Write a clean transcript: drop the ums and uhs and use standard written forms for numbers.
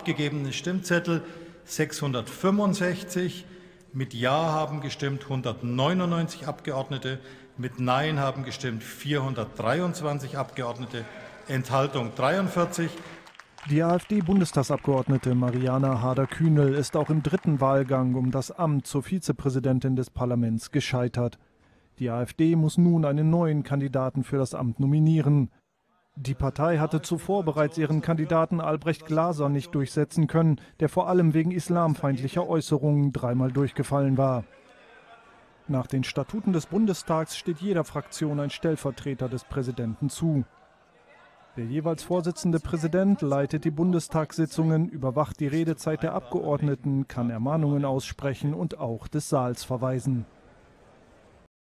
abgegebene Stimmzettel 665. Mit Ja haben gestimmt 199 Abgeordnete, mit Nein haben gestimmt 423 Abgeordnete, Enthaltung 43. Die AfD-Bundestagsabgeordnete Mariana Harder-Kühnel ist auch im dritten Wahlgang um das Amt zur Vizepräsidentin des Parlaments gescheitert. Die AfD muss nun einen neuen Kandidaten für das Amt nominieren. Die Partei hatte zuvor bereits ihren Kandidaten Albrecht Glaser nicht durchsetzen können, der vor allem wegen islamfeindlicher Äußerungen dreimal durchgefallen war. Nach den Statuten des Bundestags steht jeder Fraktion ein Stellvertreter des Präsidenten zu. Der jeweils vorsitzende Präsident leitet die Bundestagssitzungen, überwacht die Redezeit der Abgeordneten, kann Ermahnungen aussprechen und auch des Saals verweisen.